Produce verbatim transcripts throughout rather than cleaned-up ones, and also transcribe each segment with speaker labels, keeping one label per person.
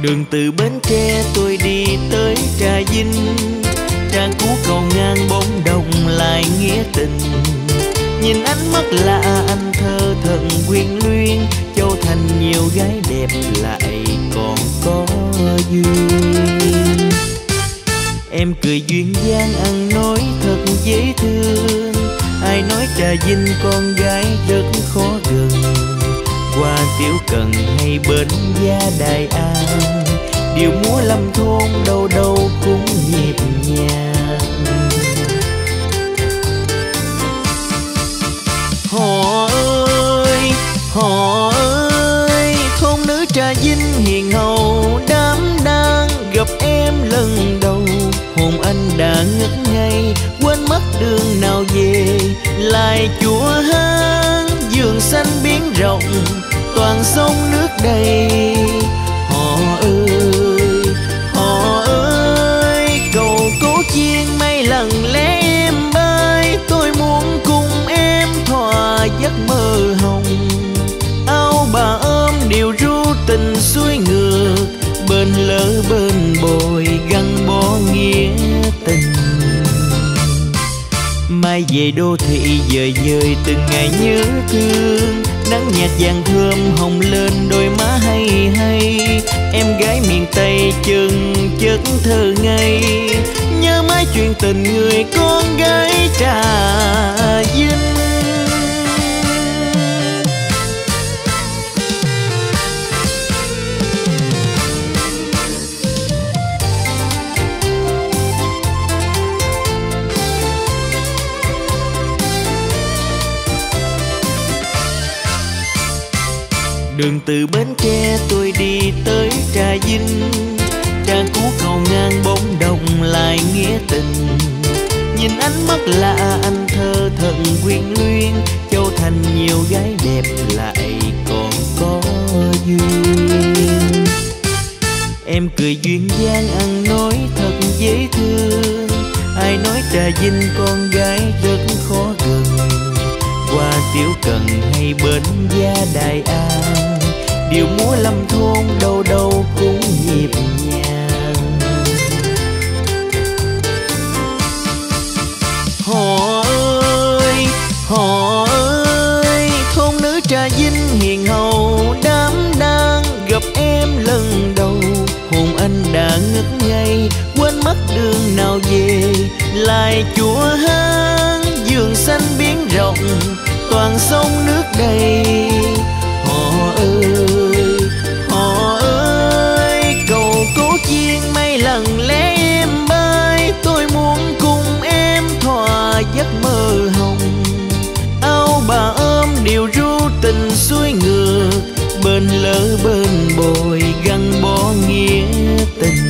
Speaker 1: Đường từ Bến Tre tôi đi tới Trà Vinh, trang cũ cầu ngang bóng đồng lại nghĩa tình. Nhìn ánh mắt lạ anh thơ thần quyến luyến, Châu Thành nhiều gái đẹp lại còn có duyên. Em cười duyên dáng ăn nói thật dễ thương, ai nói Trà Vinh con gái rất khó gần. Qua Tiểu Cần hay Bến Gia Đại An, điệu múa lâm thôn đâu đâu cũng nhịp nhàng. Họ ơi, họ ơi, thôn nữ Trà Vinh hiền hậu đám đang gặp em lần đầu. Hồn anh đã ngất ngây, quên mất đường nào về, lại chùa Hán vườn xanh biển rộng, toàn sông nước đầy. Họ ơi, họ ơi, cầu Cố Chiên mây lần lẽ em bay, tôi muốn cùng em thỏa giấc mơ hồng. Áo bà ôm điều ru tình xuôi ngược, bên lỡ bên bồi gắn bó nghĩa tình. Mai về đô thị dời dời từng ngày nhớ thương, nắng nhạt vàng thơm hồng lên đôi má hay hay. Em gái miền Tây chân chất thơ ngây, nhớ mãi chuyện tình người con gái Trà Vinh. Đường từ Bến Tre tôi đi tới Trà Vinh, trang cũ cầu ngang bóng đồng lại nghĩa tình. Nhìn ánh mắt lạ anh thơ thần quyến luyến, Châu Thành nhiều gái đẹp lại còn có duyên. Em cười duyên dáng ăn nói thật dễ thương, ai nói Trà Vinh con gái rất khó gần. Qua Tiểu Cần hay Bến Gia Đại An, điệu múa lâm thôn đâu đâu cũng nhịp nhàng. Họ ơi, họ ơi, thôn nữ Trà Vinh hiền hậu đám đang gặp em lần đầu. Hồn anh đã ngất ngây, quên mất đường nào về, lại chùa Hán vườn xanh biển rộng, toàn sông nước đầy. Họ ơi, họ ơi, cầu Cố Chiên mây lần lẽ em bay, tôi muốn cùng em thỏa giấc mơ hồng. Áo bà ôm điều ru tình xuôi ngược, bên lỡ bên bồi gắn bó nghĩa tình.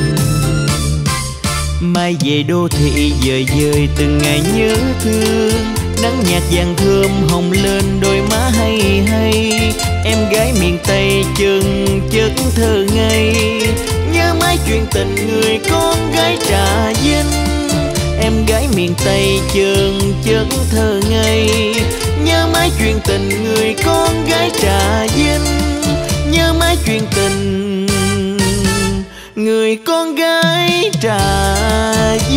Speaker 1: Mai về đô thị dời dời từng ngày nhớ thương, nắng nhạt vàng thơm hồng lên đôi má hay hay. Em gái miền Tây chân chất thơ ngây, nhớ mãi chuyện tình người con gái Trà Vinh. Em gái miền Tây chân chất thơ ngây, nhớ mãi chuyện tình người con gái Trà Vinh. Nhớ mãi chuyện tình người con gái Trà Vinh.